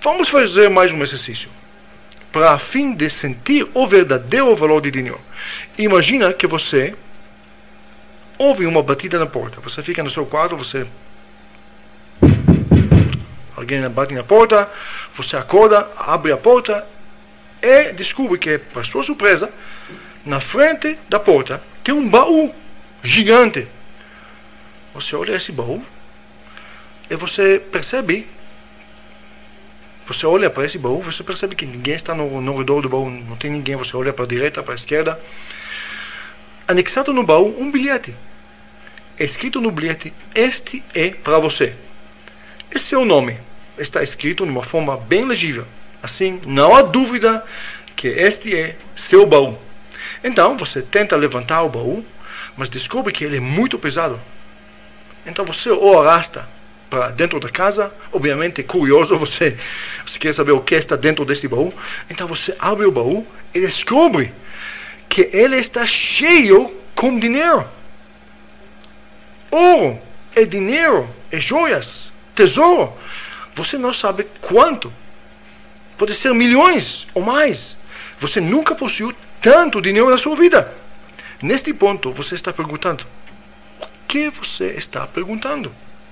Vamos fazer mais um exercício, para a fim de sentir o verdadeiro valor de dinheiro. Imagina que você ouve uma batida na porta. Você fica no seu quarto, alguém bate na porta, você acorda, abre a porta e descobre que, para sua surpresa, na frente da porta tem um baú gigante. Você olha esse baú e você olha para esse baú, você percebe que ninguém está no redor do baú, não tem ninguém. Você olha para a direita, para a esquerda. Anexado no baú um bilhete. Escrito no bilhete: este é para você. Esse é o nome. Está escrito de uma forma bem legível. Assim, não há dúvida que este é seu baú. Então, você tenta levantar o baú, mas descobre que ele é muito pesado. Então, você o arrasta para dentro da casa. Obviamente, curioso, você quer saber o que está dentro desse baú. Então, você abre o baú e descobre que ele está cheio com dinheiro. Ouro, é dinheiro, é joias, tesouro. Você não sabe quanto. Pode ser milhões ou mais. Você nunca possuiu tanto dinheiro na sua vida. Neste ponto, você está perguntando: o que você está perguntando?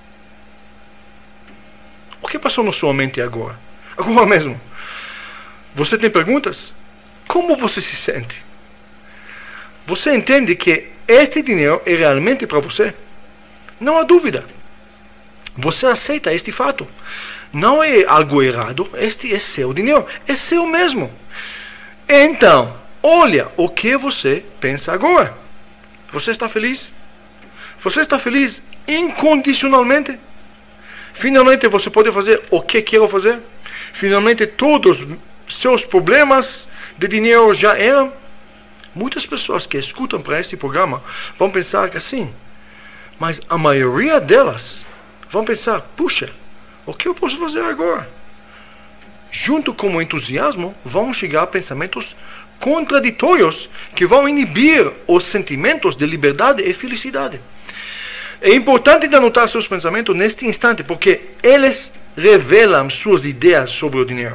O que passou na sua mente agora? Agora mesmo. Você tem perguntas? Como você se sente? Você entende que este dinheiro é realmente para você? Não há dúvida. Você aceita este fato. Não é algo errado. Este é seu dinheiro. É seu mesmo. Então, olha o que você pensa agora. Você está feliz? Você está feliz incondicionalmente? Finalmente você pode fazer o que quer fazer? Finalmente todos os seus problemas de dinheiro já eram? Muitas pessoas que escutam para este programa vão pensar que assim, mas a maioria delas vão pensar: puxa, o que eu posso fazer agora? Junto com o entusiasmo vão chegar pensamentos contraditórios que vão inibir os sentimentos de liberdade e felicidade. É importante anotar seus pensamentos neste instante, porque eles revelam suas ideias sobre o dinheiro.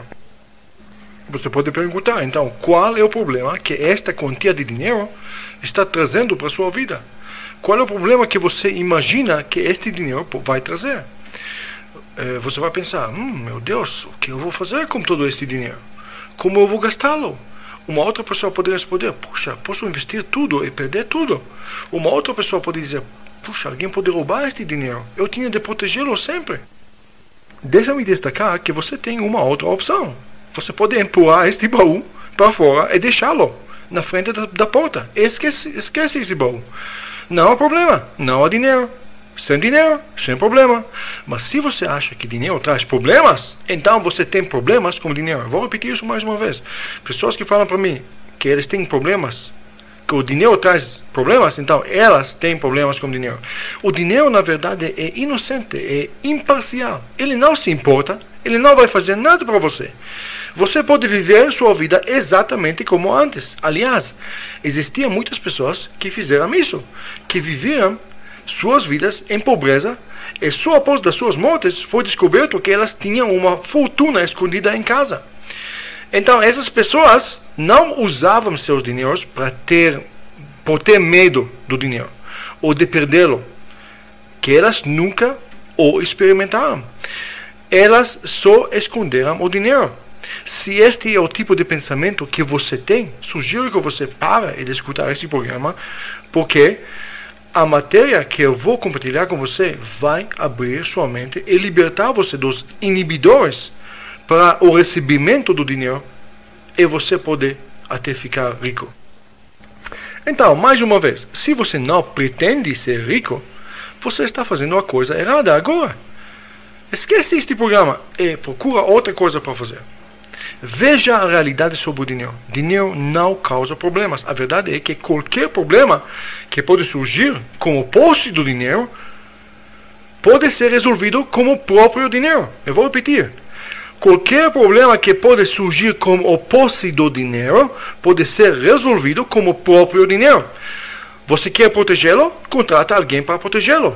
Você pode perguntar, então, qual é o problema que esta quantia de dinheiro está trazendo para a sua vida? Qual é o problema que você imagina que este dinheiro vai trazer? Você vai pensar: meu Deus, o que eu vou fazer com todo este dinheiro? Como eu vou gastá-lo? Uma outra pessoa pode responder: puxa, posso investir tudo e perder tudo. Uma outra pessoa pode dizer: puxa, alguém pode roubar este dinheiro. Eu tinha de protegê-lo sempre. Deixa-me destacar que você tem uma outra opção. Você pode empurrar este baú para fora e deixá-lo na frente da porta. Esquece esse baú. Não há problema. Não há dinheiro. Sem problema. Mas se você acha que dinheiro traz problemas, então você tem problemas com dinheiro. Vou repetir isso mais uma vez. Pessoas que falam para mim que eles têm problemas, que o dinheiro traz problemas, então elas têm problemas com dinheiro. O dinheiro, na verdade, é inocente, é imparcial. Ele não se importa, ele não vai fazer nada para você. Você pode viver sua vida exatamente como antes. Aliás, existiam muitas pessoas que fizeram isso, que viviam suas vidas em pobreza, e só após das suas mortes foi descoberto que elas tinham uma fortuna escondida em casa. Então essas pessoas não usavam seus dinheiros por ter medo do dinheiro ou de perdê-lo, que elas nunca o experimentaram. Elas só esconderam o dinheiro. Se este é o tipo de pensamento que você tem, sugiro que você pare de escutar este programa, porque a matéria que eu vou compartilhar com você vai abrir sua mente e libertar você dos inibidores para o recebimento do dinheiro, e você poder até ficar rico. Então, mais uma vez, se você não pretende ser rico, você está fazendo a coisa errada agora. Esquece este programa e procura outra coisa para fazer. Veja a realidade sobre o dinheiro. Dinheiro não causa problemas. A verdade é que qualquer problema que pode surgir como posse do dinheiro pode ser resolvido com o próprio dinheiro. Eu vou repetir. Qualquer problema que pode surgir como o posse do dinheiro pode ser resolvido com o próprio dinheiro. Você quer protegê-lo? Contrata alguém para protegê-lo.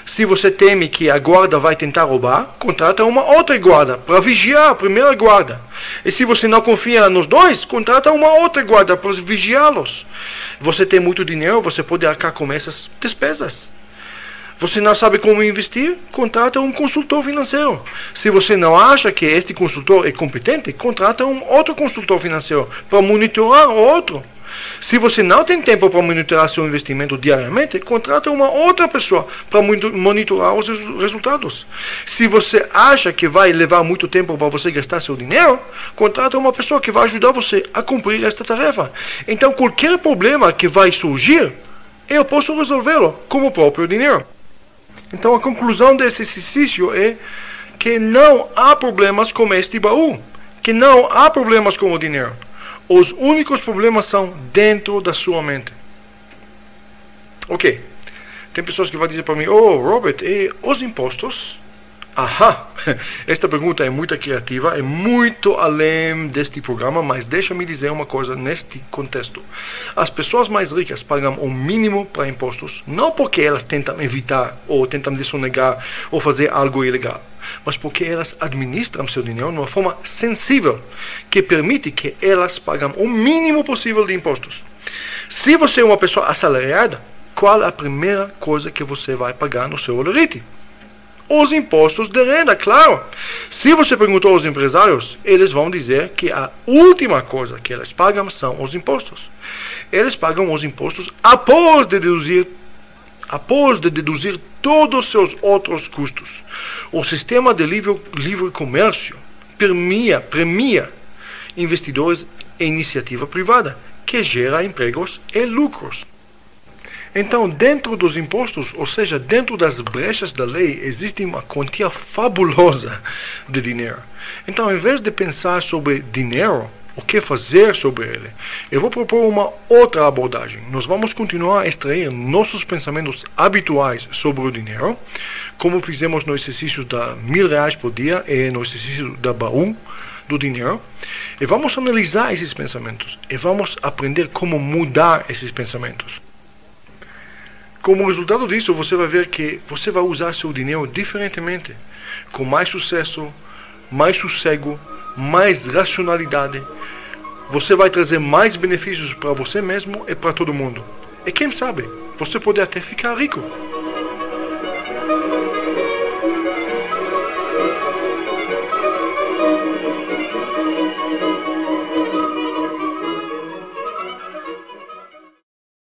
Se você teme que a guarda vai tentar roubar, contrata uma outra guarda para vigiar a primeira guarda. E se você não confia nos dois, contrata uma outra guarda para vigiá-los. Você tem muito dinheiro, você pode arcar com essas despesas. Você não sabe como investir? Contrata um consultor financeiro. Se você não acha que este consultor é competente, contrata um outro consultor financeiro para monitorar o outro. Se você não tem tempo para monitorar seu investimento diariamente, contrata uma outra pessoa para monitorar os resultados. Se você acha que vai levar muito tempo para você gastar seu dinheiro, contrata uma pessoa que vai ajudar você a cumprir esta tarefa. Então, qualquer problema que vai surgir, eu posso resolvê-lo com o próprio dinheiro. Então, a conclusão desse exercício é que não há problemas com este baú, que não há problemas com o dinheiro. Os únicos problemas são dentro da sua mente. Ok. Tem pessoas que vão dizer para mim, Robert, e os impostos? Ahá, esta pergunta é muito criativa, é muito além deste programa, mas deixa-me dizer uma coisa neste contexto. As pessoas mais ricas pagam o mínimo para impostos, não porque elas tentam evitar, ou tentam desonegar, ou fazer algo ilegal, mas porque elas administram seu dinheiro de uma forma sensível, que permite que elas pagam o mínimo possível de impostos. Se você é uma pessoa assalariada, qual é a primeira coisa que você vai pagar no seu holerite? Os impostos de renda, claro. Se você perguntou aos empresários, eles vão dizer que a última coisa que eles pagam são os impostos. Eles pagam os impostos após de deduzir todos os seus outros custos. O sistema de livre comércio premia investidores em iniciativa privada, que gera empregos e lucros. Então, dentro dos impostos, ou seja, dentro das brechas da lei, existe uma quantia fabulosa de dinheiro. Então, em vez de pensar sobre dinheiro, o que fazer sobre ele, eu vou propor uma outra abordagem. Nós vamos continuar a extrair nossos pensamentos habituais sobre o dinheiro, como fizemos no exercício da R$1.000 por dia e no exercício da baú do dinheiro, e vamos analisar esses pensamentos, e vamos aprender como mudar esses pensamentos. Como resultado disso, você vai ver que você vai usar seu dinheiro diferentemente, com mais sucesso, mais sossego, mais racionalidade. Você vai trazer mais benefícios para você mesmo e para todo mundo. E quem sabe, você pode até ficar rico.